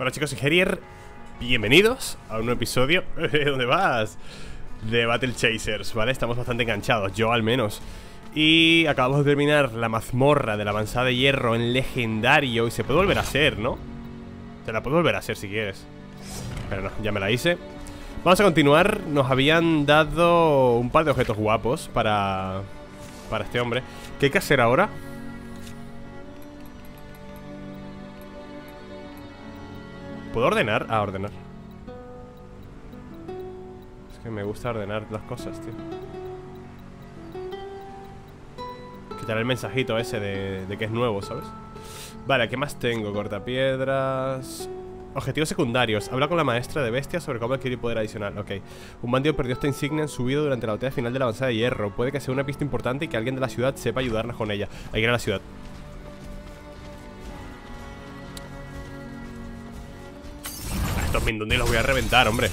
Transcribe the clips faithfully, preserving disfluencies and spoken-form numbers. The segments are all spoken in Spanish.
Hola chicos, soy Herier. Bienvenidos a un nuevo episodio. ¿Dónde vas? De Battle Chasers, ¿vale? Estamos bastante enganchados, yo al menos. Y acabamos de terminar la mazmorra de la avanzada de hierro en legendario. Y se puede volver a hacer, ¿no? Te la puedo volver a hacer si quieres. Pero no, ya me la hice. Vamos a continuar. Nos habían dado un par de objetos guapos para, para este hombre. ¿Qué hay que hacer ahora? ¿Puedo ordenar? Ah, ordenar. Es que me gusta ordenar las cosas, tío. Quitar el mensajito ese de, de que es nuevo, ¿sabes? Vale, ¿qué más tengo? Cortapiedras. Objetivos secundarios. Habla con la maestra de bestias sobre cómo adquirir poder adicional. Ok. Un bandido perdió esta insignia en su vida durante la batalla final de la avanzada de hierro. Puede que sea una pista importante y que alguien de la ciudad sepa ayudarnos con ella. Hay que ir a la ciudad. Estos Mindundi los voy a reventar, hombre.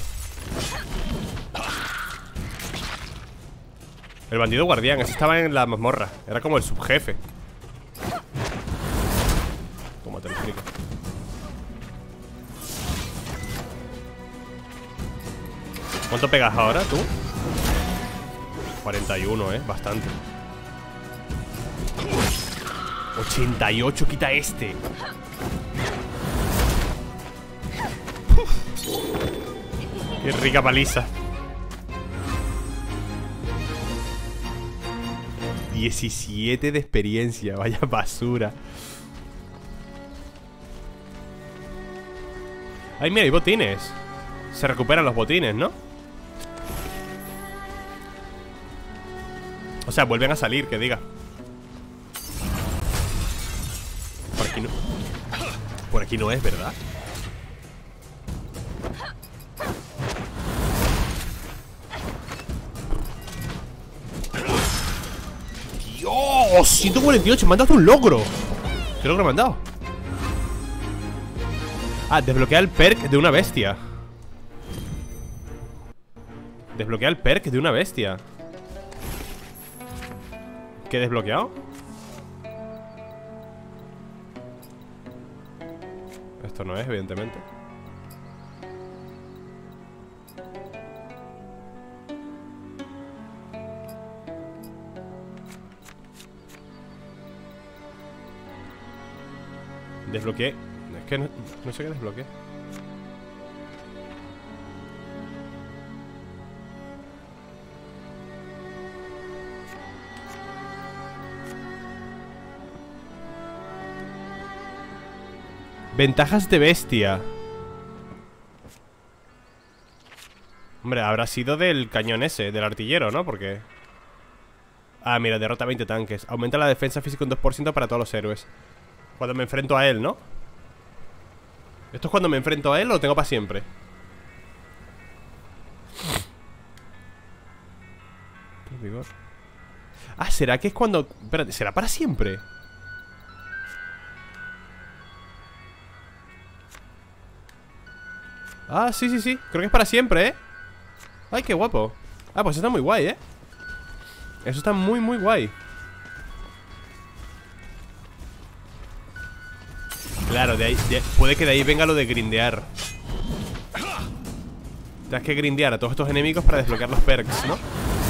El bandido guardián, ese estaba en la mazmorra. Era como el subjefe. ¿Cómo te lo explico? ¿Cuánto pegas ahora, tú? cuarenta y uno, eh, bastante. ochenta y ocho quita este. Qué rica paliza. diecisiete de experiencia. Vaya basura. Ay, mira, hay botines. Se recuperan los botines, ¿no? O sea, vuelven a salir, que diga. Por aquí no. Por aquí no es, ¿verdad? ¡Dios! ciento cuarenta y ocho, me han dado un logro. ¿Qué logro me han dado? Ah, desbloquea el perk de una bestia. Desbloquea el perk de una bestia. ¿Qué he desbloqueado? Esto no es, evidentemente. Desbloqueé. Es que no, no sé qué desbloqueé. Ventajas de bestia. Hombre, habrá sido del cañón ese, del artillero, ¿no? Porque... Ah, mira, derrota veinte tanques. Aumenta la defensa física un dos por ciento para todos los héroes. Cuando me enfrento a él, ¿no? ¿Esto es cuando me enfrento a él o lo tengo para siempre? Ah, ¿será que es cuando...? Espérate, ¿será para siempre? Ah, sí, sí, sí. Creo que es para siempre, ¿eh? Ay, qué guapo. Ah, pues está muy guay, ¿eh? Eso está muy, muy guay. Claro, de ahí, de, puede que de ahí venga lo de grindear. Tienes que grindear a todos estos enemigos para desbloquear los perks, ¿no?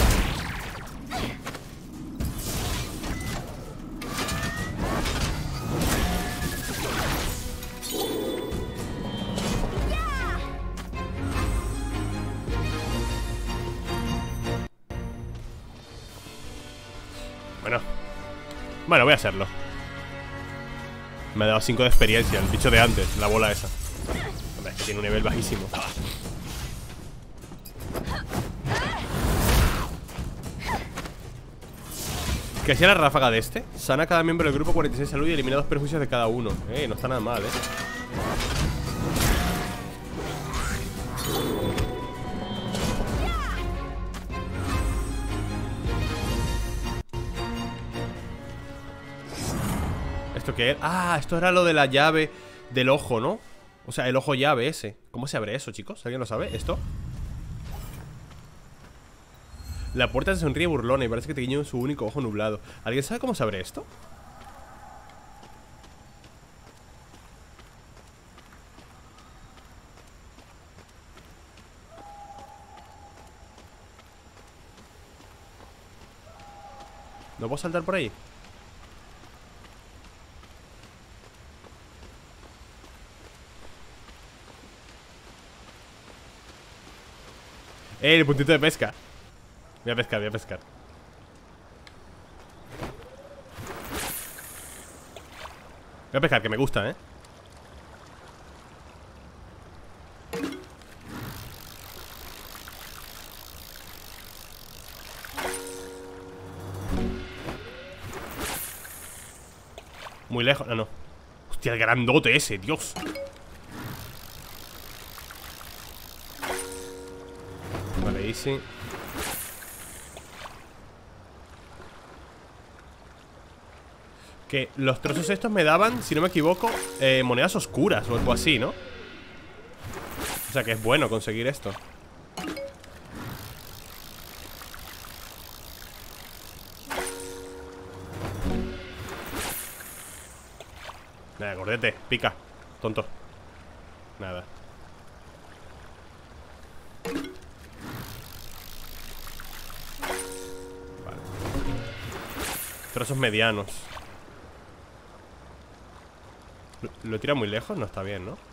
Bueno. Bueno, voy a hacerlo. Me ha dado cinco de experiencia, el bicho de antes, la bola esa. Hombre, es que tiene un nivel bajísimo. ¿Qué hacía la ráfaga de este? Sana a cada miembro del grupo cuarenta y seis salud y elimina dos perjuicios de cada uno. Eh, no está nada mal, eh. ¿Esto qué era? Ah, esto era lo de la llave del ojo, ¿no? O sea, el ojo llave ese. ¿Cómo se abre eso, chicos? ¿Alguien lo sabe? ¿Esto? La puerta se sonríe burlona y parece que te guiña su único ojo nublado. ¿Alguien sabe cómo se abre esto? ¿No puedo saltar por ahí? ¡Eh! El puntito de pesca. Voy a pescar, voy a pescar. Voy a pescar, que me gusta, ¿eh? Muy lejos, no, no. Hostia, el grandote ese, Dios. Vale, easy. Que los trozos estos me daban, si no me equivoco, eh, monedas oscuras o algo así, ¿no? O sea que es bueno conseguir esto. Nada, gordete, pica, tonto. Nada. Vale. Trozos medianos. ¿Lo, lo tira muy lejos? No está bien, ¿no?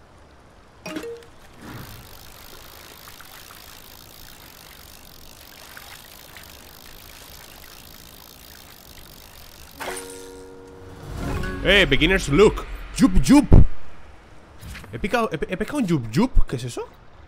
¡Eh! Beginner's Look. ¡Yup, yup! He picado, he, he pescado un yup, yup. ¿Qué es eso?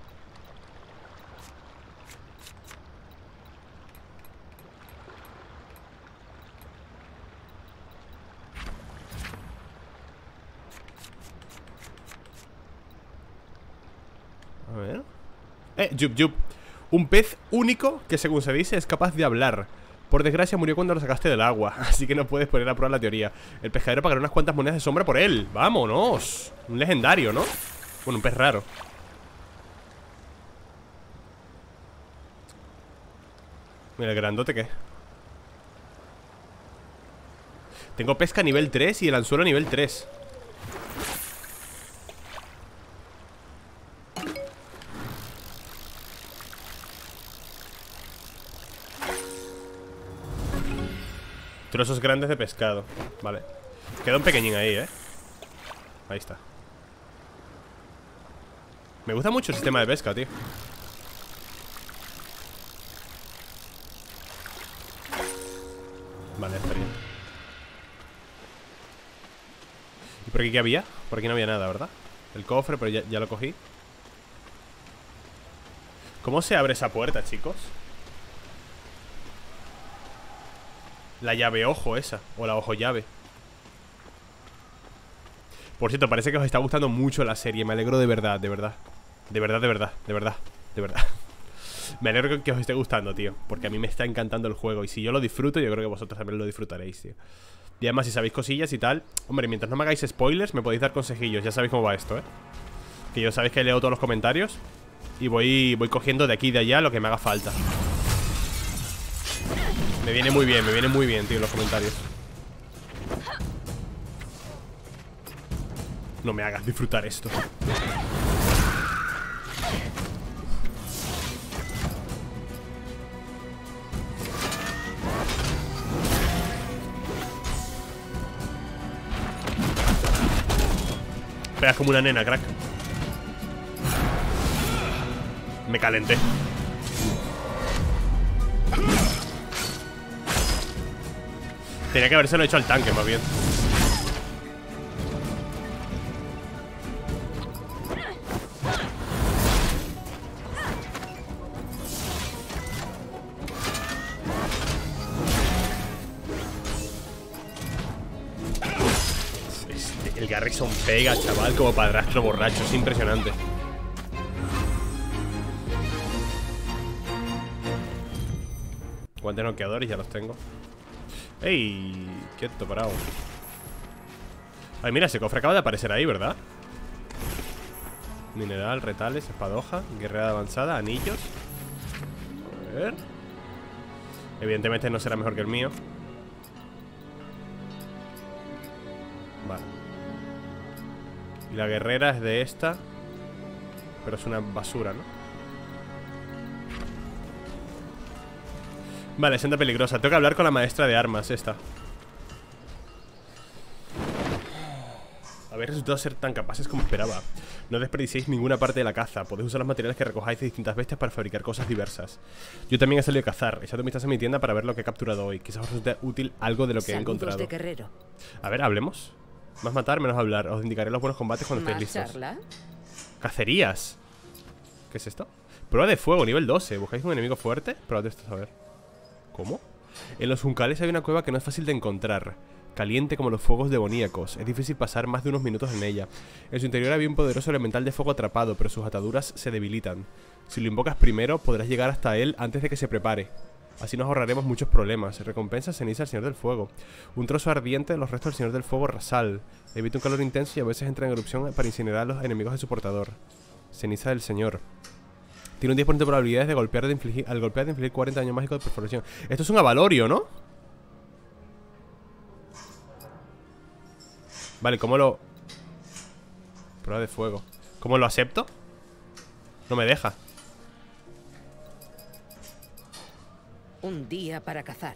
A ver. Eh, yup, yup. Un pez único que, según se dice, es capaz de hablar. Por desgracia murió cuando lo sacaste del agua, así que no puedes poner a prueba la teoría. El pescadero pagará unas cuantas monedas de sombra por él. ¡Vámonos! Un legendario, ¿no? Bueno, un pez raro. Mira, el grandote, ¿qué? Tengo pesca nivel tres y el anzuelo nivel tres. Trozos grandes de pescado. Vale. Queda un pequeñín ahí, ¿eh? Ahí está. Me gusta mucho el sistema de pesca, tío. Vale, está bien. ¿Y por aquí qué había? Por aquí no había nada, ¿verdad? El cofre, pero ya, ya lo cogí. ¿Cómo se abre esa puerta, chicos? La llave ojo esa. O la ojo llave. Por cierto, parece que os está gustando mucho la serie. Me alegro de verdad, de verdad. De verdad, de verdad, de verdad, de verdad. Me alegro que os esté gustando, tío. Porque a mí me está encantando el juego. Y si yo lo disfruto, yo creo que vosotros también lo disfrutaréis, tío. Y además, si sabéis cosillas y tal. Hombre, mientras no me hagáis spoilers, me podéis dar consejillos. Ya sabéis cómo va esto, ¿eh? Que yo sabéis que leo todos los comentarios. Y voy, voy cogiendo de aquí y de allá lo que me haga falta. Me viene muy bien, me viene muy bien, tío, los comentarios. No me hagas disfrutar esto. Pegas como una nena, crack. Me calenté. Tenía que habérselo hecho al tanque, más bien. Este, el Garrison pega, chaval, como padrastro borracho. Es impresionante. Guantes noqueadores, ya los tengo. ¡Ey! Quieto, parado. Ay, mira, ese cofre acaba de aparecer ahí, ¿verdad? Mineral, retales, espadoja, guerrera avanzada, anillos. A ver. Evidentemente no será mejor que el mío. Vale. Y la guerrera es de esta. Pero es una basura, ¿no? Vale, senda peligrosa. Tengo que hablar con la maestra de armas, esta. Habéis resultado ser tan capaces como esperaba. No desperdiciéis ninguna parte de la caza. Podéis usar los materiales que recojáis de distintas bestias para fabricar cosas diversas. Yo también he salido a cazar. Echad un vistazo a mi tienda para ver lo que he capturado hoy. Quizás os resulte útil algo de lo que Saludos he encontrado. de guerrero. A ver, hablemos. Más matar, menos hablar. Os indicaré los buenos combates cuando estéis ¿Más listos. charla? Cacerías. ¿Qué es esto? Prueba de fuego, nivel doce. ¿Buscáis un enemigo fuerte? Probad esto, a ver. ¿Cómo? En los juncales hay una cueva que no es fácil de encontrar. Caliente como los fuegos demoníacos. Es difícil pasar más de unos minutos en ella. En su interior había un poderoso elemental de fuego atrapado, pero sus ataduras se debilitan. Si lo invocas primero, podrás llegar hasta él antes de que se prepare. Así nos ahorraremos muchos problemas. Recompensa ceniza al Señor del Fuego. Un trozo ardiente de los restos del Señor del Fuego Rasal. Evita un calor intenso y a veces entra en erupción para incinerar a los enemigos de su portador. Ceniza del Señor. Tiene un diez por ciento de probabilidades de golpear de infligir, al golpear de infligir cuarenta daño mágico de perforación. Esto es un avalorio, ¿no? Vale, ¿cómo lo...? Prueba de fuego. ¿Cómo lo acepto? No me deja. Un día para cazar.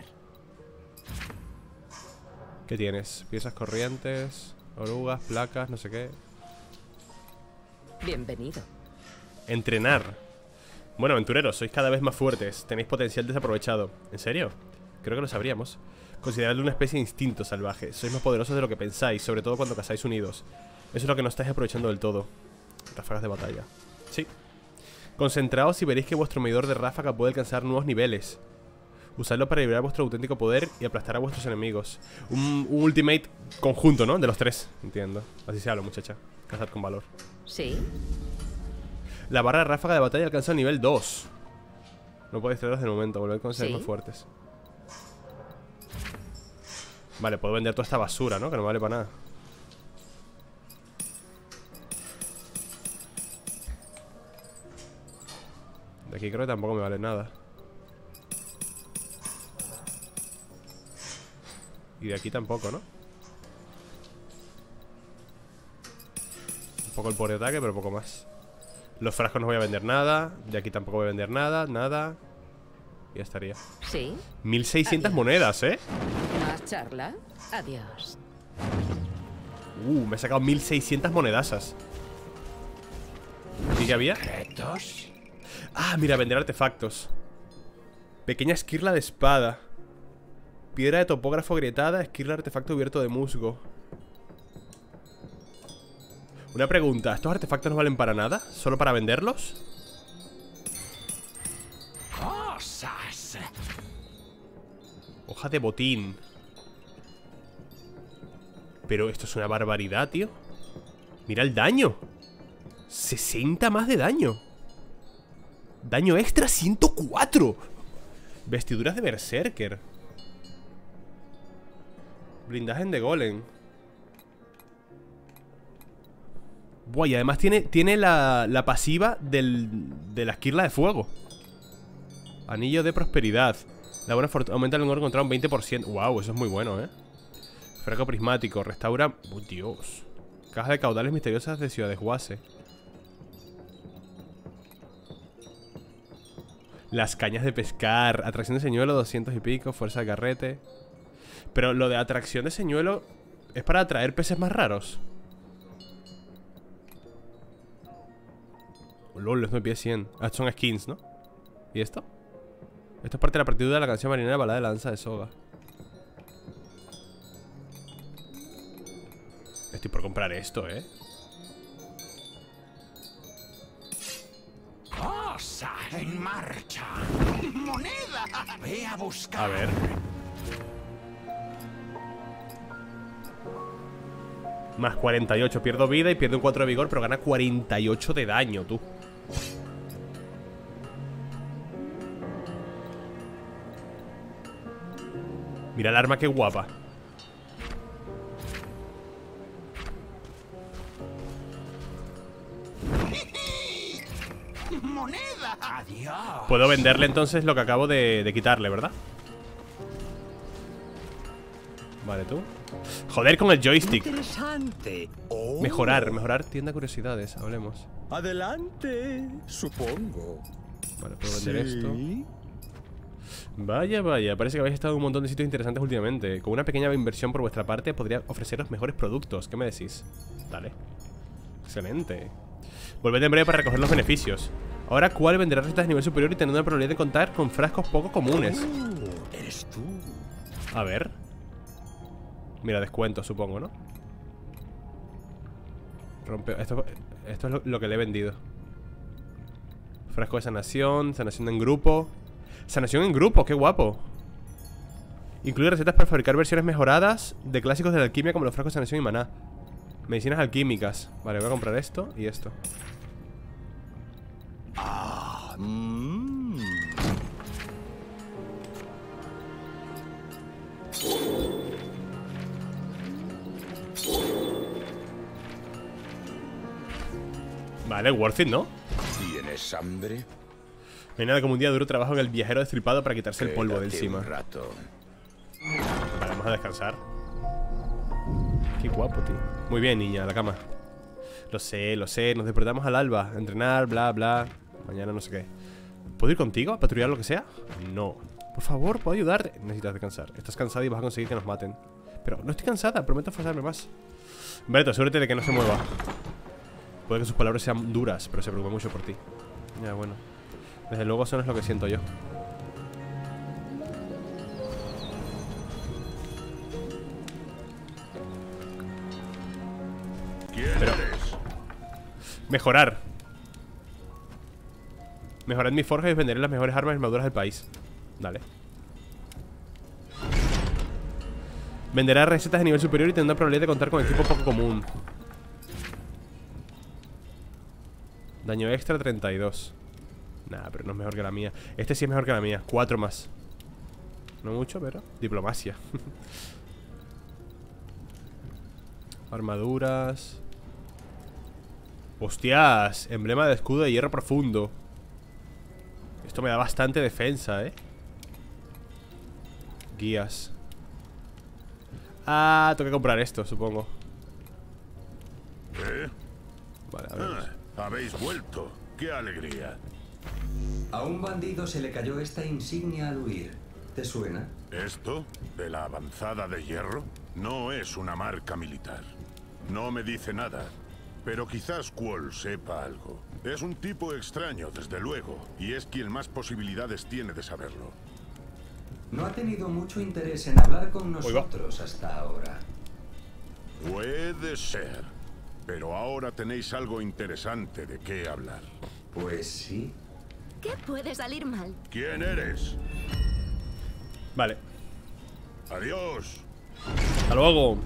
¿Qué tienes? Piezas corrientes, orugas, placas, no sé qué. Bienvenido. Entrenar. Bueno, aventureros, sois cada vez más fuertes. Tenéis potencial desaprovechado. ¿En serio? Creo que lo sabríamos. Consideradlo una especie de instinto salvaje. Sois más poderosos de lo que pensáis, sobre todo cuando cazáis unidos. Eso es lo que no estáis aprovechando del todo. Ráfagas de batalla. Sí. Concentraos y veréis que vuestro medidor de ráfaga puede alcanzar nuevos niveles. Usadlo para liberar vuestro auténtico poder y aplastar a vuestros enemigos. Un, un ultimate conjunto, ¿no? De los tres. Entiendo. Así se habla, muchacha. Cazar con valor. Sí. La barra de ráfaga de batalla alcanza el nivel dos. No podéis traerlos de momento. Volver con ser ¿Sí? más fuertes. Vale, puedo vender toda esta basura, ¿no? Que no vale para nada. De aquí creo que tampoco me vale nada. Y de aquí tampoco, ¿no? Un poco el por ataque, pero poco más. Los frascos no voy a vender nada. De aquí tampoco voy a vender nada, nada. Y ya estaría. Sí. mil seiscientas Adiós. monedas, ¿eh? ¿Más charla? Adiós. Uh, me he sacado mil seiscientas monedasas. ¿Y qué había? ¿Retos? Ah, mira, vender artefactos. Pequeña esquirla de espada. Piedra de topógrafo agrietada. Esquirla de artefacto cubierto de musgo. Una pregunta, ¿estos artefactos no valen para nada? ¿Solo para venderlos? Cosas. Hoja de botín. Pero esto es una barbaridad, tío. Mira el daño. sesenta más de daño. Daño extra ciento cuatro. Vestiduras de berserker. Blindaje de golem. Buah, y además tiene, tiene la, la pasiva del, de la esquirla de fuego. Anillo de prosperidad. La buena fortuna aumenta el número encontrado un veinte por ciento. Wow, eso es muy bueno, eh. Frasco prismático, restaura... ¡Oh, Dios! Caja de caudales misteriosas de Ciudad de Juase. Las cañas de pescar. Atracción de señuelo, doscientos y pico. Fuerza de carrete. Pero lo de atracción de señuelo es para atraer peces más raros. Oh, lol, esto me pide cien. Ah, son skins, ¿no? ¿Y esto? Esto es parte de la partitura de la canción marinera Balada de la Lanza de Soga. Estoy por comprar esto, ¿eh? Cosas en marcha. Moneda. Ve a buscar. A ver. Más cuarenta y ocho. Pierdo vida y pierdo un cuatro de vigor, pero gana cuarenta y ocho de daño, tú. Mira el arma, qué guapa. Moneda. Adiós. Puedo venderle entonces lo que acabo de, de quitarle, ¿verdad? Vale, tú. Joder con el joystick. Interesante. Oh. Mejorar, mejorar tienda de curiosidades. Hablemos. Adelante, supongo. Vale, puedo vender Sí. esto. Vaya, vaya, parece que habéis estado en un montón de sitios interesantes últimamente. Con una pequeña inversión por vuestra parte podría ofreceros mejores productos. ¿Qué me decís? Dale. Excelente. Volved en breve para recoger los beneficios. Ahora, ¿cuál venderá recetas de nivel superior y teniendo la probabilidad de contar con frascos poco comunes? Oh, eres tú. A ver. Mira, descuento, supongo, ¿no? Rompe... Esto, esto es lo, lo que le he vendido. Frasco de sanación, sanación en grupo. Sanación en grupo, qué guapo. Incluye recetas para fabricar versiones mejoradas de clásicos de la alquimia como los frascos de sanación y maná. Medicinas alquímicas. Vale, voy a comprar esto y esto. Ah, mmm. Vale, worth it, ¿no? ¿Tienes hambre? No hay nada como un día de duro trabajo en el viajero destripado para quitarse el polvo de Quédate encima. un rato. Vale, vamos a descansar. Qué guapo, tío. Muy bien, niña, a la cama. Lo sé, lo sé, nos despertamos al alba. A entrenar, bla, bla. Mañana no sé qué. ¿Puedo ir contigo a patrullar lo que sea? No. Por favor, ¿puedo ayudarte? Necesitas descansar. Estás cansada y vas a conseguir que nos maten. Pero no estoy cansada, prometo esforzarme más. Beto, asegúrate de que no se mueva. Puede que sus palabras sean duras, pero se preocupa mucho por ti. Ya, bueno. Desde luego eso no es lo que siento yo. Pero mejorar. Mejorad mi forja y os venderé las mejores armas y armaduras del país. Dale. Venderá recetas de nivel superior y tendrá probabilidad de contar con equipo poco común. Daño extra treinta y dos. Nah, pero no es mejor que la mía. Este sí es mejor que la mía, cuatro más. No mucho, pero diplomacia. Armaduras. Hostias, emblema de escudo de hierro profundo. Esto me da bastante defensa, eh. Guías. Ah, tengo que comprar esto, supongo. ¿Eh? Vale, a ver. Ah, habéis vuelto. ¡Qué alegría! A un bandido se le cayó esta insignia al huir. ¿Te suena? ¿Esto? ¿De la avanzada de hierro? No es una marca militar. No me dice nada. Pero quizás Quoll sepa algo. Es un tipo extraño, desde luego. Y es quien más posibilidades tiene de saberlo. No ha tenido mucho interés en hablar con nosotros hasta ahora. Puede ser. Pero ahora tenéis algo interesante de qué hablar. Pues sí. ¿Qué puede salir mal? ¿Quién eres? Vale. Adiós. Hasta luego.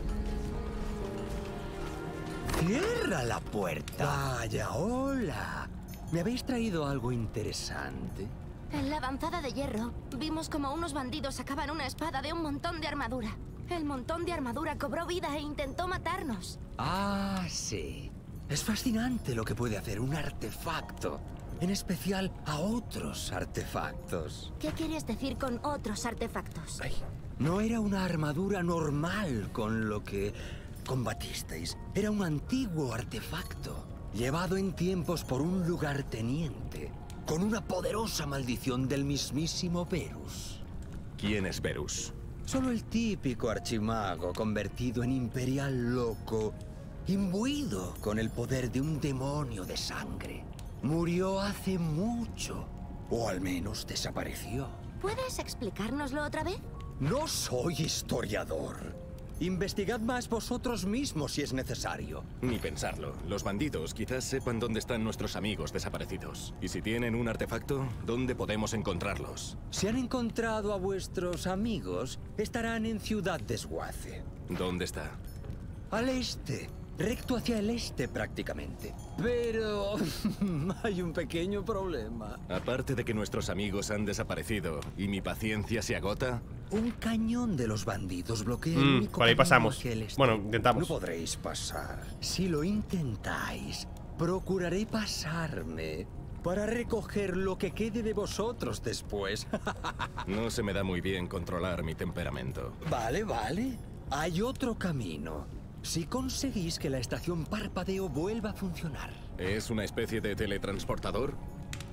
¡Cierra la puerta! Vaya, hola. ¿Me habéis traído algo interesante? En la avanzada de hierro, vimos como unos bandidos sacaban una espada de un montón de armadura. El montón de armadura cobró vida e intentó matarnos. Ah, sí. Es fascinante lo que puede hacer un artefacto. En especial a otros artefactos. ¿Qué quieres decir con otros artefactos? Ay. No era una armadura normal con lo que combatisteis. Era un antiguo artefacto, llevado en tiempos por un lugarteniente, con una poderosa maldición del mismísimo Verus. ¿Quién es Verus? Solo el típico archimago convertido en imperial loco, imbuido con el poder de un demonio de sangre. Murió hace mucho, o al menos desapareció. ¿Puedes explicárnoslo otra vez? No soy historiador. Investigad más vosotros mismos si es necesario. Ni pensarlo. Los bandidos quizás sepan dónde están nuestros amigos desaparecidos. Y si tienen un artefacto, ¿dónde podemos encontrarlos? Si han encontrado a vuestros amigos, estarán en Ciudad Desguace. ¿Dónde está? Al este. Recto hacia el este prácticamente. Pero hay un pequeño problema. Aparte de que nuestros amigos han desaparecido y mi paciencia se agota. Un cañón de los bandidos bloquea el Mm, único por ahí camino pasamos. hacia el este. Bueno, intentamos. No podréis pasar. Si lo intentáis, procuraré pasarme para recoger lo que quede de vosotros después. No se me da muy bien controlar mi temperamento. Vale, vale. Hay otro camino. Si conseguís que la estación Parpadeo vuelva a funcionar. ¿Es una especie de teletransportador?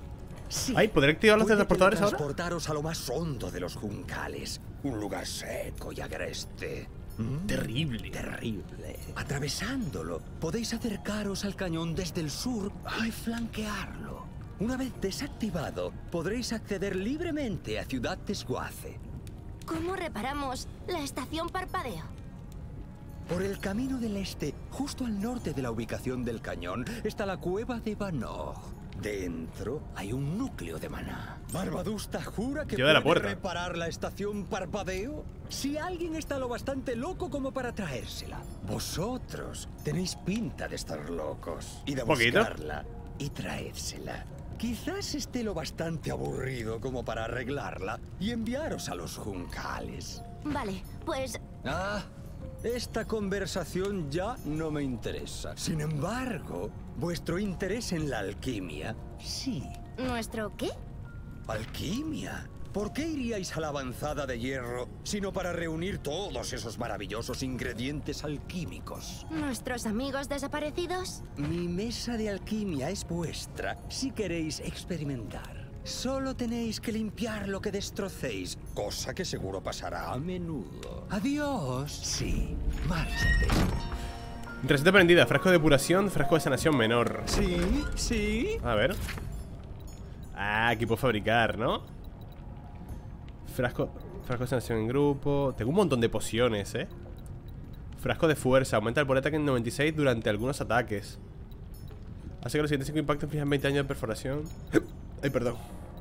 Sí. Ay, ¿podré activar los Puede teletransportadores ahora? transportaros a lo más hondo de los juncales. Un lugar seco y agreste. Mm, Terrible. Terrible. Atravesándolo, podéis acercaros al cañón desde el sur y flanquearlo. Una vez desactivado, podréis acceder libremente a Ciudad Tesguace. ¿Cómo reparamos la estación Parpadeo? Por el camino del este, justo al norte de la ubicación del cañón, está la cueva de Banoj. Dentro hay un núcleo de maná. ¿Barbadusta jura que Tío de la puede puerta. reparar la estación Parpadeo? Si alguien está lo bastante loco como para traérsela. Vosotros tenéis pinta de estar locos. Id a ¿Poquito? buscarla y traédsela. Quizás esté lo bastante aburrido como para arreglarla y enviaros a los juncales. Vale, pues Ah, esta conversación ya no me interesa. Sin embargo, vuestro interés en la alquimia, sí. ¿nuestro qué? ¿Alquimia? ¿Por qué iríais a la avanzada de hierro sino para reunir todos esos maravillosos ingredientes alquímicos? ¿Nuestros amigos desaparecidos? Mi mesa de alquimia es vuestra si queréis experimentar. Solo tenéis que limpiar lo que destrocéis, cosa que seguro pasará a menudo. Adiós. Sí, márchate. Receta prendida, frasco de depuración, frasco de sanación menor. Sí, sí. A ver. Ah, aquí puedo fabricar, ¿no? Frasco, frasco de sanación en grupo. Tengo un montón de pociones, ¿eh? Frasco de fuerza, aumenta el poder de ataque en noventa y seis durante algunos ataques. Hace que los siguientes cinco impactos fijan veinte años de perforación. Ay, perdón.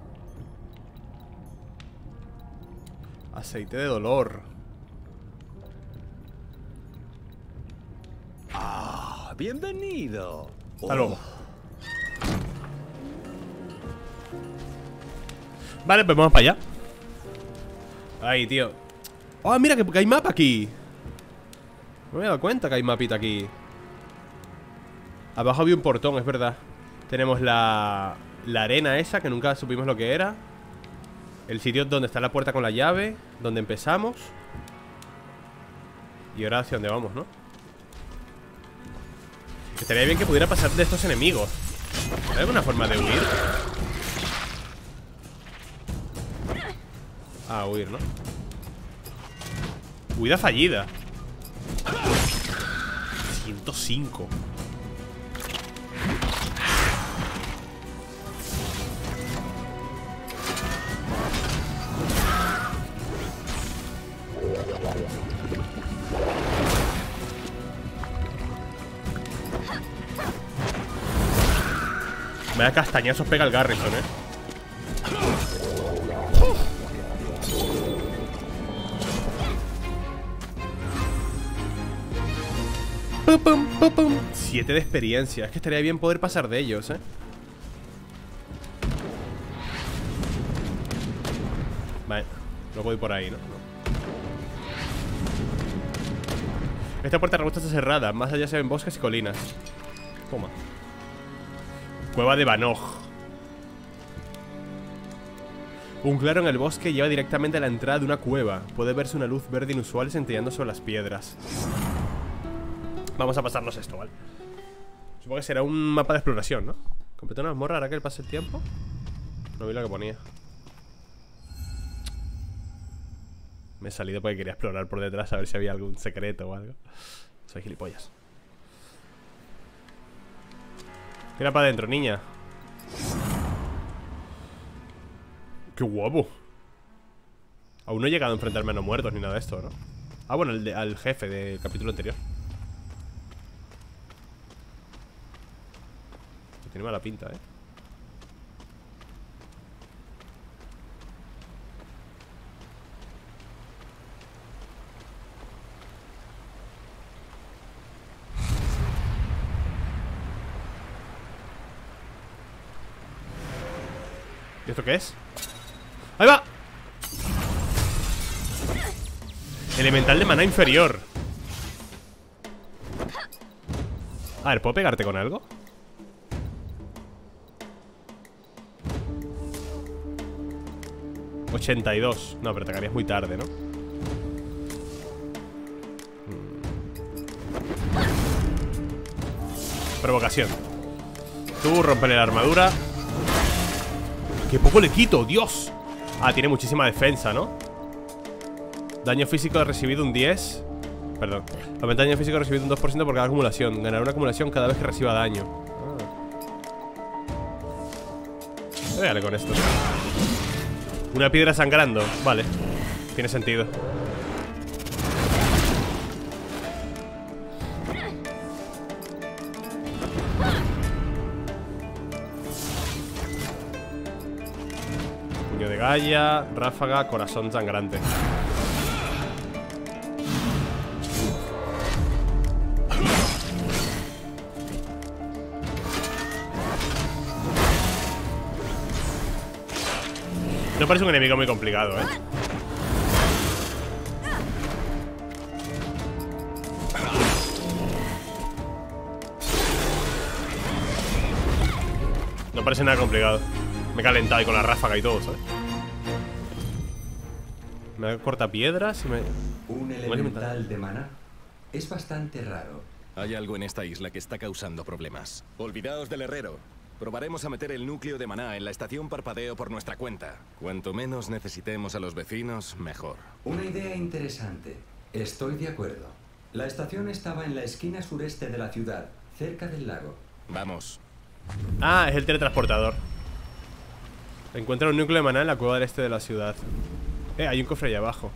Aceite de dolor. Ah, bienvenido. Hasta luego. Vale, pues vamos para allá. Ay, tío. Oh, mira que, que hay mapa aquí. No me he dado cuenta que hay mapita aquí. Abajo había un portón, es verdad. Tenemos la, la arena esa, que nunca supimos lo que era. El sitio donde está la puerta con la llave, donde empezamos. Y ahora hacia dónde vamos, ¿no? Estaría bien que pudiera pasar de estos enemigos. ¿Hay alguna forma de huir? Ah, huir, ¿no? Huida fallida. ciento cinco. Me da castañazos, pega el Garrison, eh. Pum, pum, pum, pum. Siete de experiencia. Es que estaría bien poder pasar de ellos, eh. Vale, no puedo ir por ahí, ¿no? No. Esta puerta robusta está cerrada. Más allá se ven bosques y colinas. Toma. Cueva de Banoj. Un claro en el bosque lleva directamente a la entrada de una cueva. Puede verse una luz verde inusual centellando sobre las piedras. Vamos a pasarnos esto, ¿vale? Supongo que será un mapa de exploración, ¿no? Completar una mazmorra, hará que pase el tiempo. No vi lo que ponía. Me he salido porque quería explorar por detrás a ver si había algún secreto o algo. Soy gilipollas. Tira para adentro, niña. ¡Qué guapo! Aún no he llegado a enfrentarme a no muertos ni nada de esto, ¿no? Ah, bueno, el de, al jefe del capítulo anterior. Tiene mala pinta, ¿eh? ¿Y esto qué es? ¡Ahí va! Elemental de maná inferior. A ver, ¿puedo pegarte con algo? ochenta y dos. No, pero te caerías muy tarde, ¿no? Provocación. Tú, rompele la armadura. ¡Qué poco le quito! ¡Dios! Ah, tiene muchísima defensa, ¿no? Daño físico recibido un diez. Perdón. Aumenta daño físico recibido un dos por ciento por cada acumulación. Ganará una acumulación cada vez que reciba daño. Ah. Véale con esto. Una piedra sangrando. Vale. Tiene sentido. Puño de Gaia, ráfaga, corazón sangrante. No parece un enemigo muy complicado, ¿eh? No parece nada complicado. Me he calentado ahí con la ráfaga y todo, ¿sabes? Me corta piedras y me... Un elemental de maná. Es bastante raro. Hay algo en esta isla que está causando problemas. Olvidaos del herrero. Probaremos a meter el núcleo de maná en la estación Parpadeo por nuestra cuenta. Cuanto menos necesitemos a los vecinos, mejor. Una idea interesante. Estoy de acuerdo. La estación estaba en la esquina sureste de la ciudad, cerca del lago. Vamos. Ah, es el teletransportador. Encuentra un núcleo de maná en la cueva del este de la ciudad. Eh, hay un cofre ahí abajo.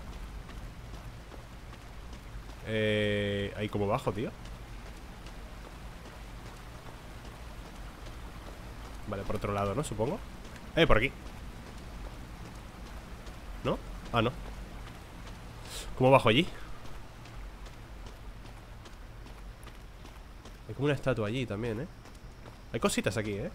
Eh... Ahí como bajo, tío. Vale, por otro lado, ¿no? Supongo. Eh, por aquí. ¿No? Ah, no. ¿Cómo bajo allí? Hay como una estatua allí también, ¿eh? Hay cositas aquí, ¿eh?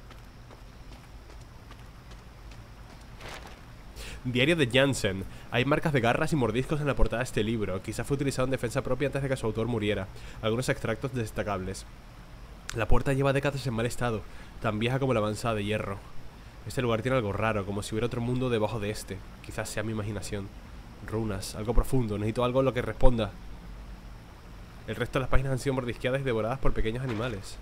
Diario de Jansen. Hay marcas de garras y mordiscos en la portada de este libro. Quizá fue utilizado en defensa propia antes de que su autor muriera. Algunos extractos destacables. La puerta lleva décadas en mal estado, tan vieja como la avanzada de hierro. Este lugar tiene algo raro, como si hubiera otro mundo debajo de este. Quizás sea mi imaginación. Runas, algo profundo, necesito algo en lo que responda. El resto de las páginas han sido mordisqueadas y devoradas por pequeños animales.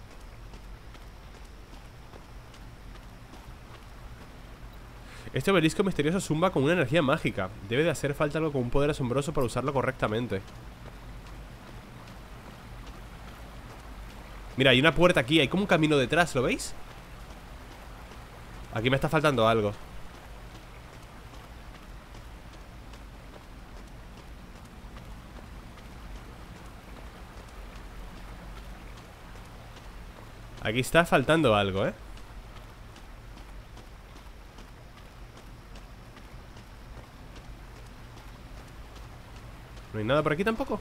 Este obelisco misterioso zumba con una energía mágica. Debe de hacer falta algo con un poder asombroso para usarlo correctamente. Mira, hay una puerta aquí, hay como un camino detrás, ¿lo veis? Aquí me está faltando algo. Aquí está faltando algo, ¿eh? ¿No hay nada por aquí tampoco?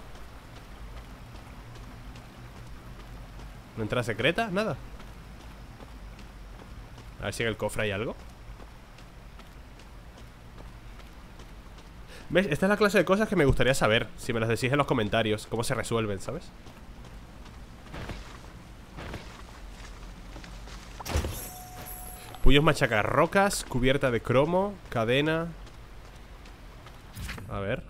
¿No entrada secreta? Nada. A ver si en el cofre hay algo. ¿Ves? Esta es la clase de cosas que me gustaría saber. Si me las decís en los comentarios. Cómo se resuelven, ¿sabes? Puños machacarrocas. Cubierta de cromo. Cadena. A ver.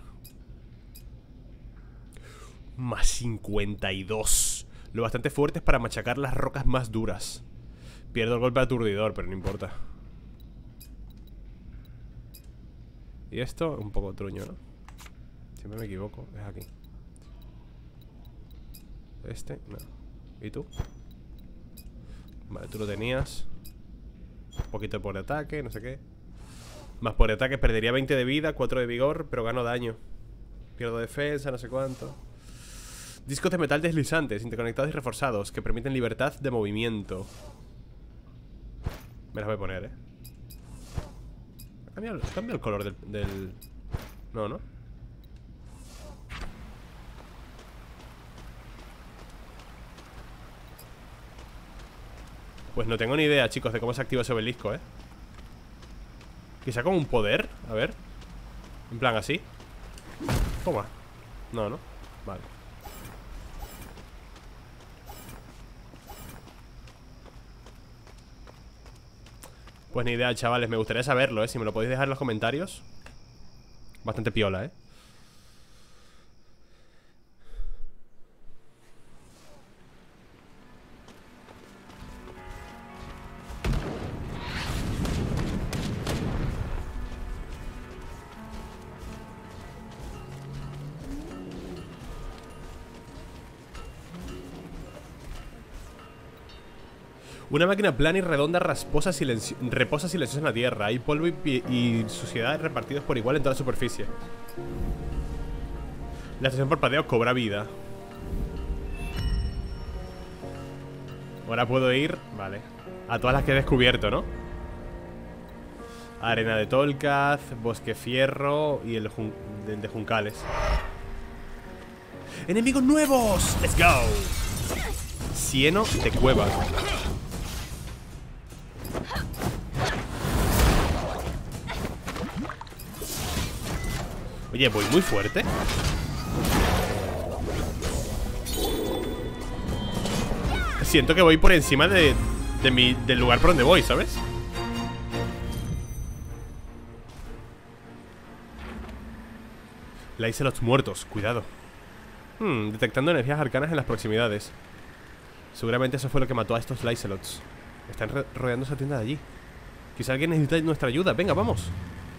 Más cincuenta y dos. Lo bastante fuertes para machacar las rocas más duras. Pierdo el golpe aturdidor, pero no importa. Y esto, un poco truño, ¿no? Siempre me equivoco, es aquí. Este, no. ¿Y tú? Vale, tú lo tenías. Un poquito por ataque, no sé qué. Más por ataque, perdería veinte de vida, cuatro de vigor, pero gano daño. Pierdo defensa, no sé cuánto. Discos de metal deslizantes, interconectados y reforzados, que permiten libertad de movimiento. Me las voy a poner, eh. Ha cambiado, ha cambiado el color del, del... No, ¿no? Pues no tengo ni idea, chicos, de cómo se activa ese obelisco, eh. Quizá como un poder, a ver. En plan así. Toma. No, no, vale. Pues ni idea, chavales, me gustaría saberlo, ¿eh? Si me lo podéis dejar en los comentarios. Bastante piola, ¿eh? Una máquina plana y redonda rasposa silencio reposa silenciosa en la tierra. Hay polvo y, y suciedad repartidos por igual en toda la superficie. La estación parpadeo cobra vida. Ahora puedo ir, vale, a todas las que he descubierto, ¿no? Arena de Tolkaz, Bosque Fierro y el, jun el de Juncales. ¡Enemigos nuevos! ¡Let's go! Cieno de cueva. Oye, voy muy fuerte. Siento que voy por encima de, de mi, del lugar por donde voy, ¿sabes? Lycelots muertos, cuidado. Hmm, detectando energías arcanas en las proximidades. Seguramente eso fue lo que mató a estos Lycelots. Están rodeando esa tienda de allí. Quizá alguien necesita nuestra ayuda. Venga, vamos.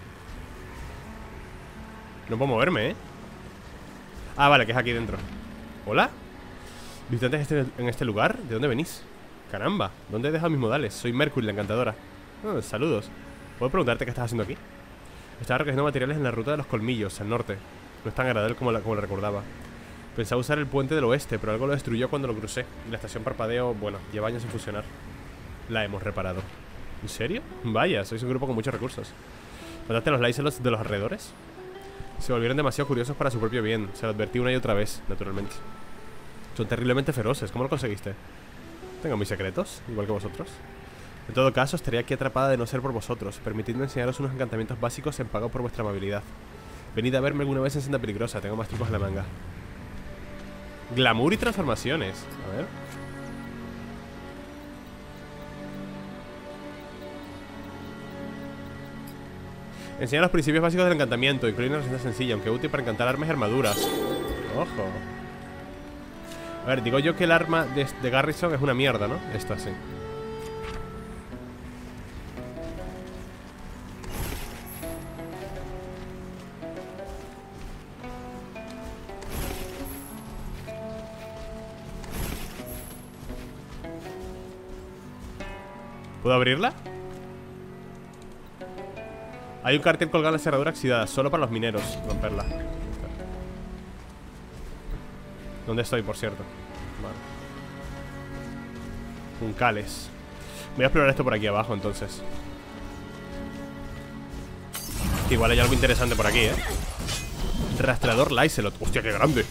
No puedo moverme, ¿eh? Ah, vale, que es aquí dentro. ¿Hola? ¿Visitantes en este lugar? ¿De dónde venís? Caramba, ¿dónde he dejado mis modales? Soy Mercury, la encantadora. Oh, saludos. ¿Puedo preguntarte qué estás haciendo aquí? Estaba recogiendo materiales en la ruta de los colmillos, al norte. No es tan agradable como, la, como lo recordaba. Pensaba usar el puente del oeste, pero algo lo destruyó cuando lo crucé. Y la estación Parpadeo, bueno, lleva años sin funcionar. La hemos reparado. ¿En serio? Vaya, sois un grupo con muchos recursos. ¿Mataste a los Lycelots de los alrededores? Se volvieron demasiado curiosos para su propio bien. Se lo advertí una y otra vez, naturalmente. Son terriblemente feroces. ¿Cómo lo conseguiste? Tengo mis secretos, igual que vosotros. En todo caso, estaría aquí atrapada de no ser por vosotros. Permitidme enseñaros unos encantamientos básicos en pago por vuestra amabilidad. Venid a verme alguna vez en Senda Peligrosa. Tengo más trucos en la manga. Glamour y transformaciones. A ver. Enseña los principios básicos del encantamiento. Incluye una receta sencilla, aunque útil para encantar armas y armaduras. Ojo. A ver, digo yo que el arma de, de Garrison es una mierda, ¿no? Esta sí. ¿Puedo abrirla? Hay un cartel colgado en la cerradura oxidada. Solo para los mineros. Romperla. ¿Dónde estoy, por cierto? Vale. Juncales. Voy a explorar esto por aquí abajo, entonces. Que igual hay algo interesante por aquí, ¿eh? Rastreador Lycelot. Hostia, qué grande.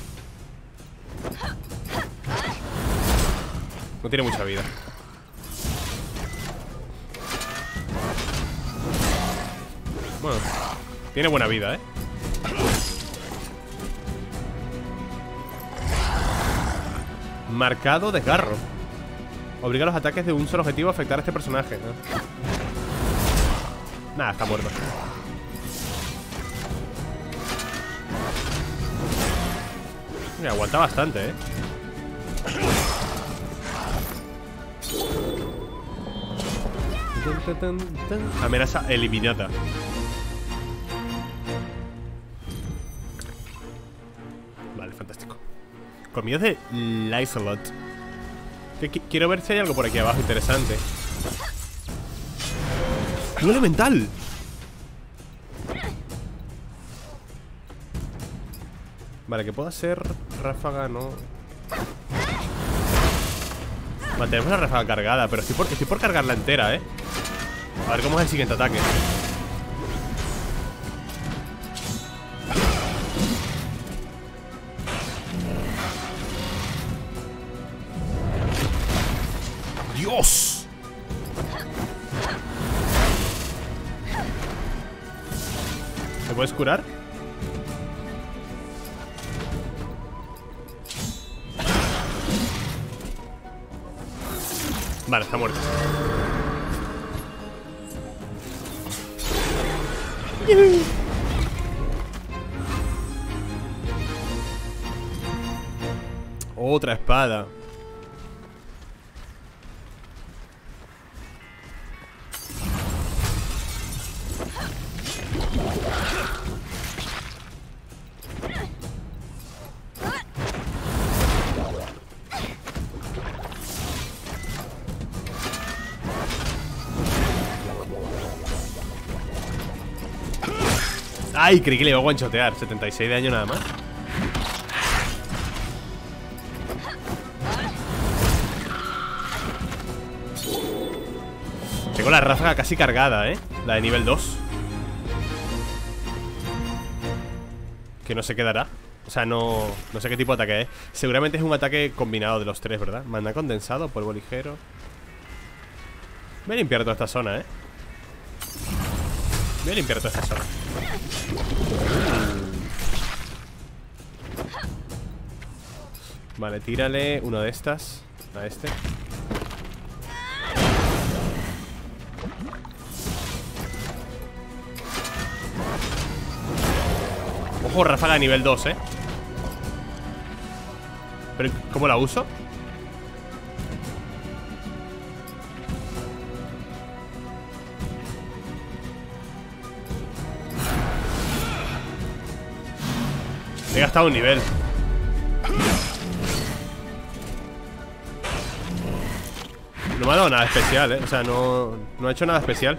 No tiene mucha vida. Bueno, tiene buena vida, ¿eh? Marcado desgarro. Obliga a los ataques de un solo objetivo a afectar a este personaje, ¿no? Nada, está muerto. Mira, aguanta bastante, ¿eh? Amenaza eliminada. Vale, fantástico. Colmillos de Lycelot. Quiero ver si hay algo por aquí abajo interesante. ¡Un elemental! Vale, que puedo hacer ráfaga, no. Mantenemos la ráfaga cargada, pero estoy por, estoy por cargarla entera, eh. A ver cómo es el siguiente ataque. ¡Dios! ¿Me puedes curar? Vale, está muerto. Otra espada. Ay, creí que le iba a guanchotear. setenta y seis de daño nada más. Tengo la ráfaga casi cargada, ¿eh? La de nivel dos. Que no se quedará. O sea, no, no sé qué tipo de ataque es. Seguramente es un ataque combinado de los tres, ¿verdad? Maná condensado, polvo ligero. Voy a limpiar toda esta zona, ¿eh? Voy a limpiar toda esta zona. Vale, tírale una de estas a este. Ojo, ráfaga de nivel dos, ¿eh? Pero, ¿cómo la uso? He gastado un nivel. No me ha dado nada especial, ¿eh? O sea, no, no ha hecho nada especial.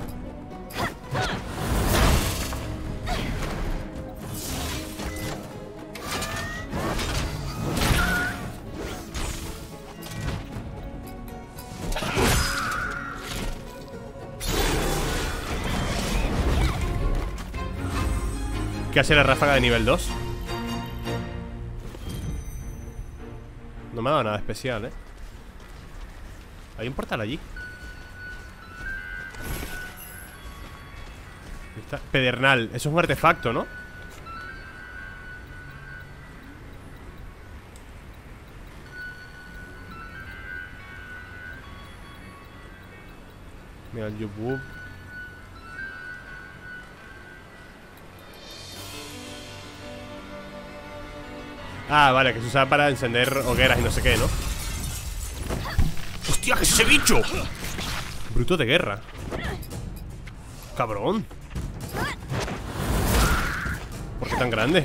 ¿Qué hace la ráfaga de nivel dos? No me ha dado nada especial, ¿eh? Hay un portal allí. Está. Pedernal, eso es un artefacto, ¿no? Mira el Yubub. Ah, vale, que se usa para encender hogueras y no sé qué, ¿no? ¡Hostia, qué es ese bicho! Bruto de guerra. Cabrón. ¿Por qué tan grande?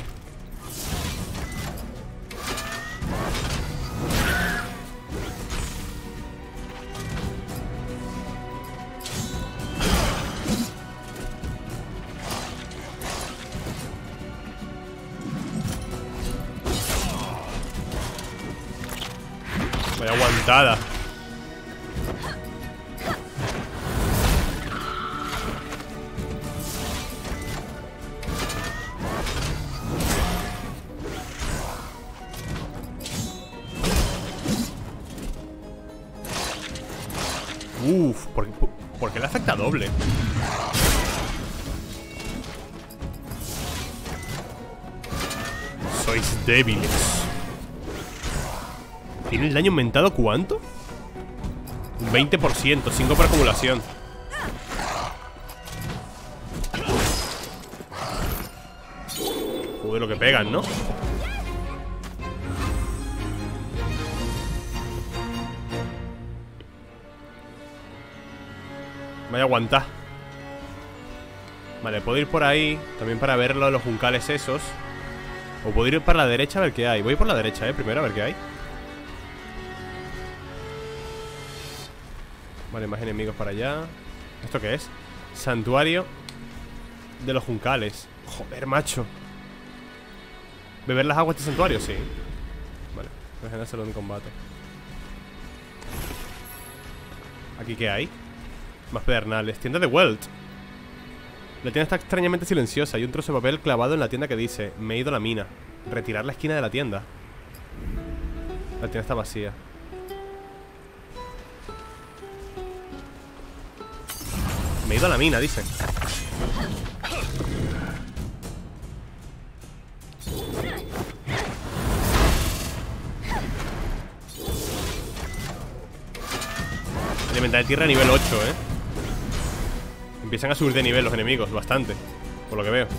Vaya aguantada. Uf, ¿por, por, ¿por qué le afecta doble? Sois débiles. ¿Tiene el daño aumentado cuánto? Un veinte por ciento, cinco por acumulación. Joder, lo que pegan, ¿no? Vaya a aguantar. Vale, puedo ir por ahí también para verlo, los juncales esos. O puedo ir para la derecha a ver qué hay. Voy por la derecha, eh, primero a ver qué hay. Vale, más enemigos para allá. ¿Esto qué es? Santuario de los juncales. Joder, macho. ¿Beber las aguas de este santuario? Sí. Vale, voy a generárselo en combate. ¿Aquí qué hay? Más pedernales. Tienda de Welt. La tienda está extrañamente silenciosa. Hay un trozo de papel clavado en la tienda que dice: me he ido a la mina. Retirar la esquina de la tienda. La tienda está vacía. Me he ido a la mina, dice. Elemental de tierra nivel ocho, eh. Empiezan a subir de nivel los enemigos, bastante. Por lo que veo.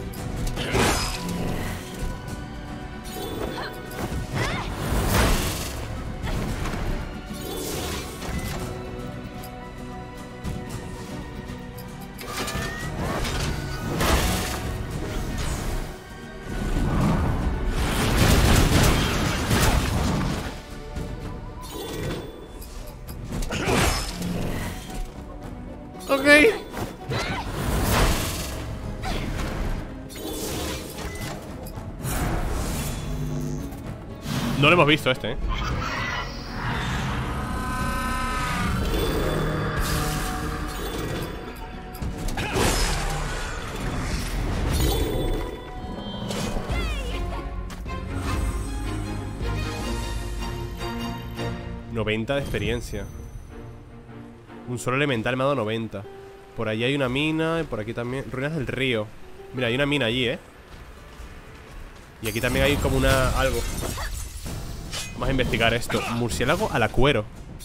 Ok. No lo hemos visto este, ¿eh? noventa de experiencia. Un solo elemental me ha dado noventa. Por allí hay una mina y por aquí también. Ruinas del río. Mira, hay una mina allí, ¿eh? Y aquí también hay como una... algo. Vamos a investigar esto. Murciélago al acuero.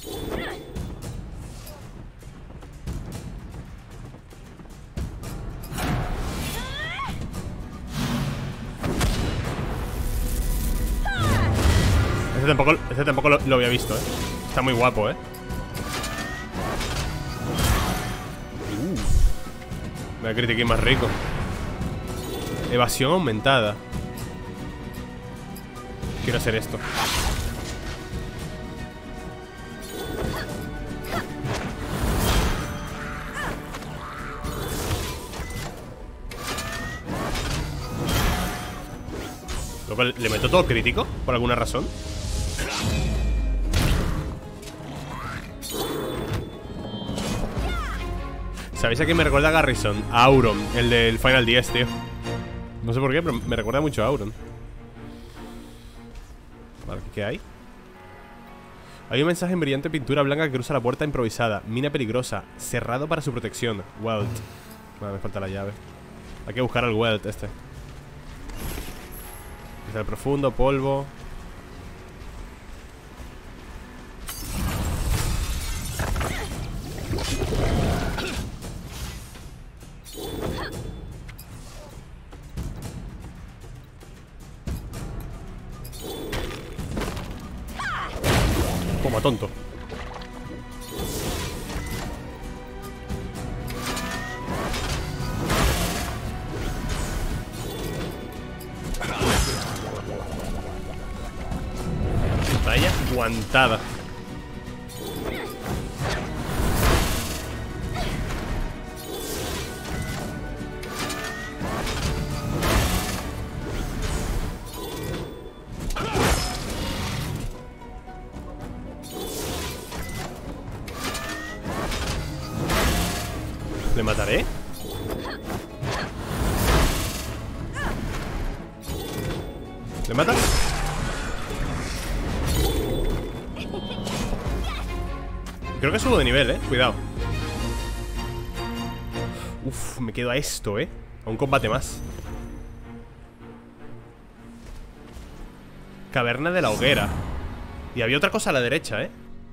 Este tampoco, este tampoco lo, lo había visto, ¿eh? Está muy guapo, ¿eh? Uh, me da critiquín más rico. Evasión aumentada. Quiero hacer esto. Luego, ¿le meto todo crítico? ¿Por alguna razón? ¿Sabéis a quién me recuerda a Garrison? A Auron, el del Final diez, tío. No sé por qué, pero me recuerda mucho a Auron. Vale, ¿qué hay? Hay un mensaje en brillante pintura blanca que cruza la puerta improvisada. Mina peligrosa, cerrado para su protección. Welt. Vale, me falta la llave. Hay que buscar al Welt este. Está el profundo, polvo. Toma, tonto. Vaya guantada. ¿Le mataré? ¿Le matas? Creo que subo de nivel, eh. Cuidado. Uf, me quedo a esto, eh. A un combate más. Caverna de la hoguera. Y había otra cosa a la derecha, eh.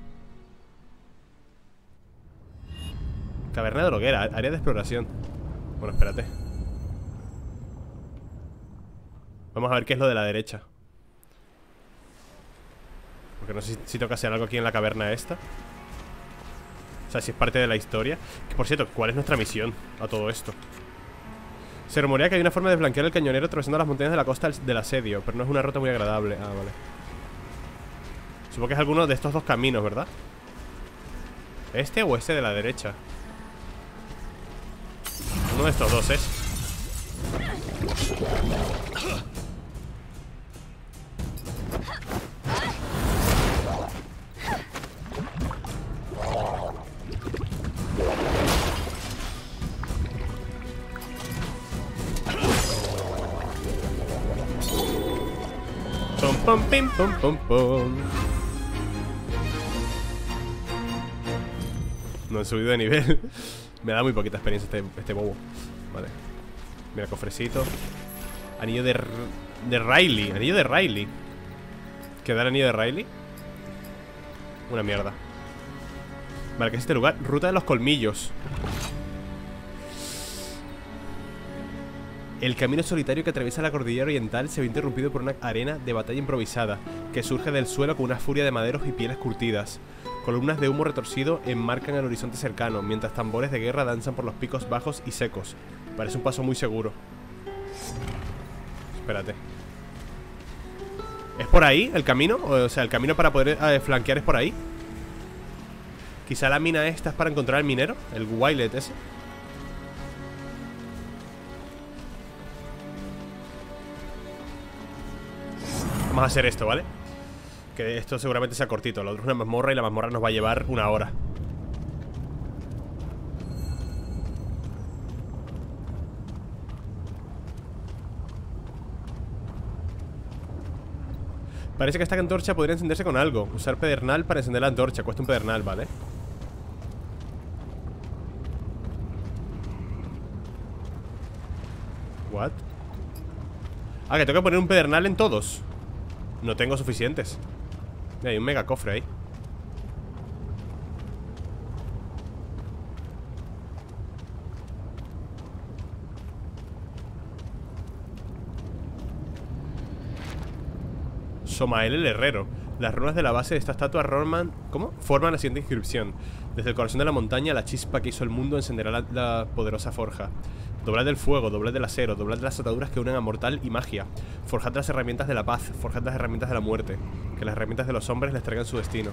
Caverna de la hoguera, área de exploración. Bueno, espérate. Vamos a ver qué es lo de la derecha. Porque no sé si, si toca hacer algo aquí en la caverna esta. O sea, si es parte de la historia. Que por cierto, ¿cuál es nuestra misión a todo esto? Se rumorea que hay una forma de flanquear el cañonero atravesando las montañas de la costa del asedio, pero no es una ruta muy agradable. Ah, vale. Supongo que es alguno de estos dos caminos, ¿verdad? ¿Este o este de la derecha? Uno de estos dos es. Pum, pum, pim, pum, pum, pum. No he subido de nivel. Me da muy poquita experiencia este, este bobo. Vale. Mira, cofrecito. Anillo de, de Riley. Anillo de Riley. ¿Qué da el anillo de Riley? Una mierda. Vale, ¿qué es este lugar? Ruta de los colmillos. El camino solitario que atraviesa la cordillera oriental se ve interrumpido por una arena de batalla improvisada que surge del suelo con una furia de maderos y pieles curtidas. Columnas de humo retorcido enmarcan el horizonte cercano, mientras tambores de guerra danzan por los picos bajos y secos. Parece un paso muy seguro. Espérate. ¿Es por ahí el camino? O sea, el camino para poder eh, flanquear es por ahí. Quizá la mina esta es para encontrar al minero, el Wailet ese. Vamos a hacer esto, ¿vale? Que esto seguramente sea cortito. Lo otro es una mazmorra y la mazmorra nos va a llevar una hora. Parece que esta antorcha podría encenderse con algo. Usar pedernal para encender la antorcha. Cuesta un pedernal, ¿vale? What? Ah, que tengo que poner un pedernal en todos. No tengo suficientes. Mira, hay un mega cofre ahí. Somael el herrero. Las runas de la base de esta estatua Roman, ¿cómo? Forman la siguiente inscripción. Desde el corazón de la montaña, la chispa que hizo el mundo encenderá la, la poderosa forja. Doblad del fuego, doblad del acero, doblad de las ataduras que unen a mortal y magia. Forjad las herramientas de la paz, forjad las herramientas de la muerte. Que las herramientas de los hombres les traigan su destino.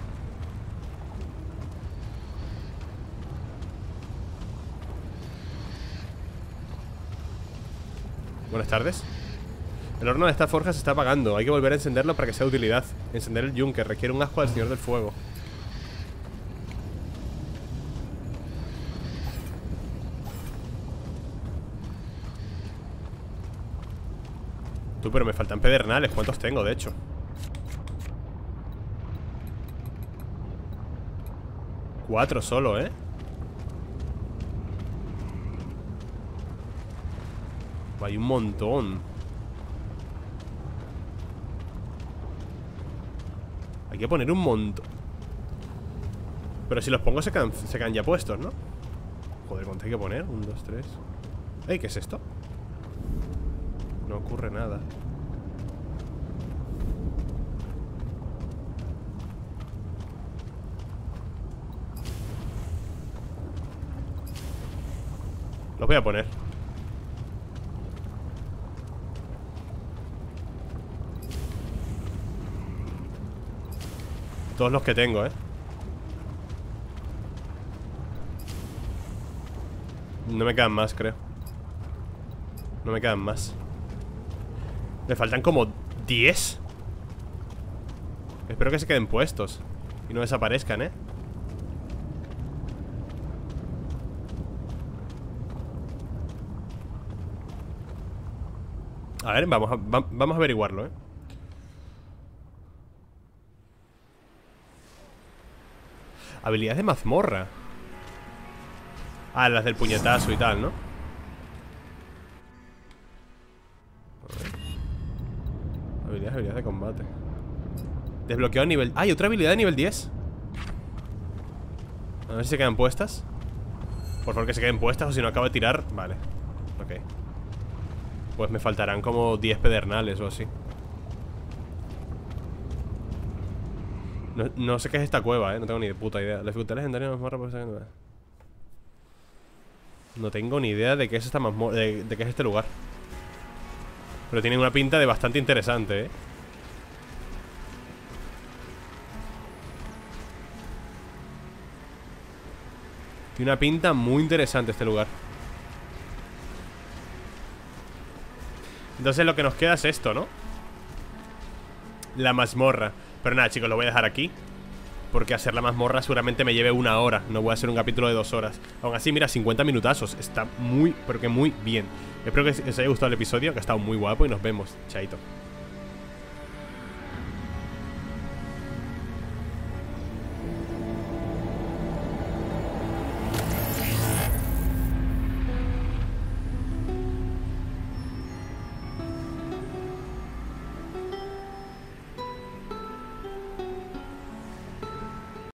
Buenas tardes. El horno de esta forja se está apagando. Hay que volver a encenderlo para que sea de utilidad. Encender el yunque requiere un ascua del señor del fuego. Tú, pero me faltan pedernales. ¿Cuántos tengo, de hecho? Cuatro solo, ¿eh? Hay un montón. Hay que poner un montón. Pero si los pongo se quedan, se quedan ya puestos, ¿no? Joder, ¿cuánto hay que poner? Un, dos, tres. Ey, ¿qué es esto? No ocurre nada. Los voy a poner. Todos los que tengo, ¿eh? No me quedan más, creo. No me quedan más. Me faltan como diez. Espero que se queden puestos y no desaparezcan, ¿eh? A ver, vamos a, va, vamos a averiguarlo, ¿eh? Habilidades de mazmorra. Ah, las del puñetazo y tal, ¿no? Habilidades, habilidades de combate. Desbloqueado nivel... ¡Ah, hay otra habilidad de nivel diez! A ver si se quedan puestas. Por favor que se queden puestas, o si no acabo de tirar. Vale, ok. Pues me faltarán como diez pedernales o así. No, no sé qué es esta cueva, eh. No tengo ni de puta idea. La dificultad legendaria de mazmorra puede ser... No tengo ni idea de qué es esta mazmorra, de, de qué es este lugar. Pero tiene una pinta de bastante interesante, eh. Tiene una pinta muy interesante este lugar. Entonces lo que nos queda es esto, ¿no? La mazmorra. Pero nada, chicos, lo voy a dejar aquí, porque hacer la mazmorra seguramente me lleve una hora. No voy a hacer un capítulo de dos horas. Aún así, mira, cincuenta minutazos. Está muy, pero que muy bien. Espero que os haya gustado el episodio, que ha estado muy guapo. Y nos vemos, chaito.